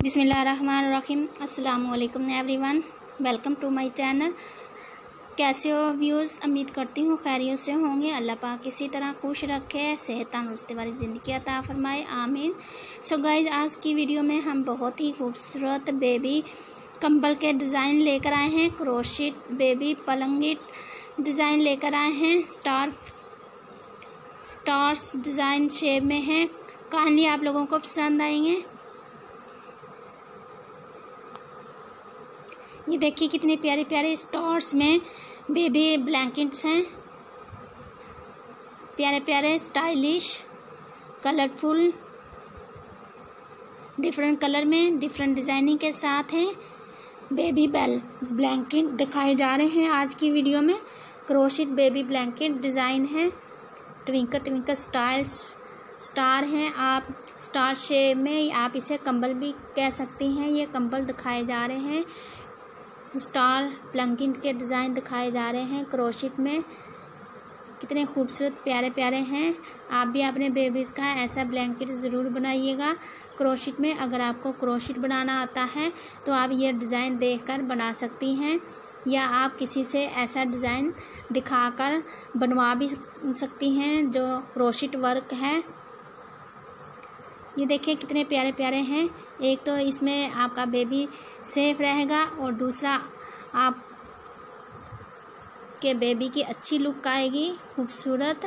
बिस्मिल्लाहिर्रहमानिर्रहीम। अस्सलाम वालेकुम everyone, welcome to my channel. कैसे हो व्यूज़? उम्मीद करती हूँ खैरियत से होंगे। अल्लाह पाक इसी तरह खुश रखे, सेहत तंदुरुस्ती वाली ज़िंदगी अता फरमाए, आमीन। सो गाइज, आज की वीडियो में हम बहुत ही खूबसूरत बेबी कंबल के डिज़ाइन लेकर आए हैं। क्रोशिट बेबी पलंगिट डिज़ाइन लेकर आए हैं। स्टार्स डिज़ाइन शेप में है। काइंडली आप लोगों को पसंद आएंगे। ये देखिए कितने प्यारे प्यारे स्टार्स में बेबी ब्लैंकेट्स हैं। प्यारे प्यारे स्टाइलिश कलरफुल डिफरेंट कलर में डिफरेंट डिज़ाइनिंग के साथ हैं। बेबी ब्लैंकेट दिखाए जा रहे हैं आज की वीडियो में। क्रोशिट बेबी ब्लैंकेट डिज़ाइन है। ट्विंकल ट्विंकल स्टार हैं। आप स्टार शेप में आप इसे कंबल भी कह सकती हैं। ये कंबल दिखाए जा रहे हैं। स्टार ब्लैंकेट के डिज़ाइन दिखाए जा रहे हैं क्रोशिट में। कितने खूबसूरत प्यारे प्यारे हैं। आप भी अपने बेबीज़ का ऐसा ब्लैंकेट ज़रूर बनाइएगा क्रोशिट में। अगर आपको क्रोशिट बनाना आता है तो आप ये डिज़ाइन देखकर बना सकती हैं, या आप किसी से ऐसा डिज़ाइन दिखाकर बनवा भी सकती हैं जो क्रोशिट वर्क है। ये देखिए कितने प्यारे प्यारे हैं। एक तो इसमें आपका बेबी सेफ रहेगा और दूसरा आप के बेबी की अच्छी लुक आएगी, खूबसूरत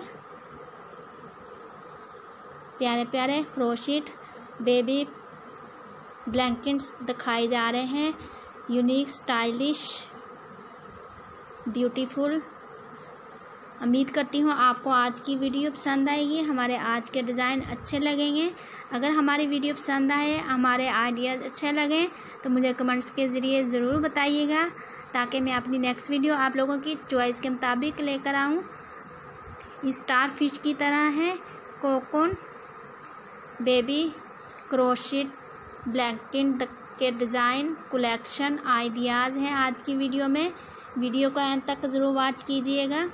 प्यारे प्यारे क्रोशिट बेबी ब्लैंकेट्स दिखाए जा रहे हैं। Unique stylish beautiful. उम्मीद करती हूँ आपको आज की वीडियो पसंद आएगी, हमारे आज के डिज़ाइन अच्छे लगेंगे। अगर हमारी वीडियो पसंद आए, हमारे आइडियाज़ अच्छे लगें तो मुझे कमेंट्स के ज़रिए ज़रूर बताइएगा, ताकि मैं अपनी नेक्स्ट वीडियो आप लोगों की चॉइस के मुताबिक लेकर आऊँ। स्टार फिश की तरह है। कोकोन बेबी क्रोशिट ब्लैंकेट के डिज़ाइन कलेक्शन आइडियाज़ हैं आज की वीडियो में। वीडियो को अंत तक ज़रूर वॉच कीजिएगा।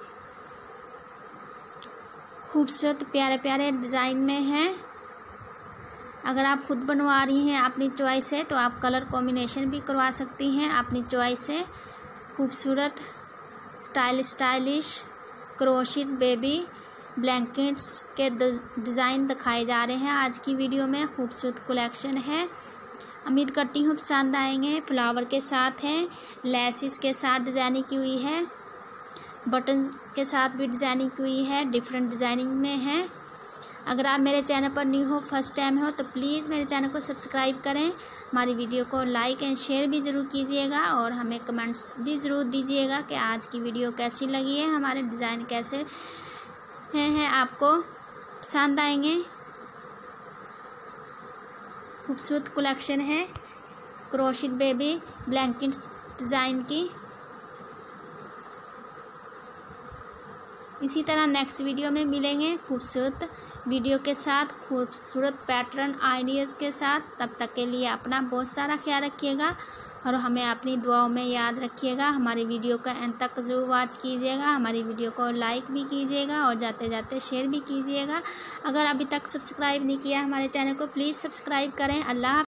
खूबसूरत प्यारे प्यारे डिज़ाइन में हैं। अगर आप खुद बनवा रही हैं अपनी चॉइस से तो आप कलर कॉम्बिनेशन भी करवा सकती हैं अपनी चॉइस से। खूबसूरत स्टाइलिश क्रोशिट बेबी ब्लैंकेट्स के डिज़ाइन दिखाए जा रहे हैं आज की वीडियो में। खूबसूरत कलेक्शन है। उम्मीद करती हूँ पसंद आएंगे। फ्लावर के साथ हैं, लेसिस के साथ डिज़ाइनिंग की हुई है, बटन के साथ भी डिज़ाइनिंग की हुई है, डिफरेंट डिज़ाइनिंग में है। अगर आप मेरे चैनल पर न्यू हो, फर्स्ट टाइम हो, तो प्लीज़ मेरे चैनल को सब्सक्राइब करें। हमारी वीडियो को लाइक एंड शेयर भी ज़रूर कीजिएगा और हमें कमेंट्स भी ज़रूर दीजिएगा कि आज की वीडियो कैसी लगी है, हमारे डिज़ाइन कैसे हैं आपको पसंद आएंगे। खूबसूरत कलेक्शन है क्रोशिट बेबी ब्लैंकेट्स डिज़ाइन की। इसी तरह नेक्स्ट वीडियो में मिलेंगे खूबसूरत वीडियो के साथ, खूबसूरत पैटर्न आइडियाज़ के साथ। तब तक के लिए अपना बहुत सारा ख्याल रखिएगा और हमें अपनी दुआओं में याद रखिएगा। हमारी वीडियो का अंत तक ज़रूर वॉच कीजिएगा। हमारी वीडियो को लाइक भी कीजिएगा और जाते जाते शेयर भी कीजिएगा। अगर अभी तक सब्सक्राइब नहीं किया हमारे चैनल को, प्लीज़ सब्सक्राइब करें। अल्लाह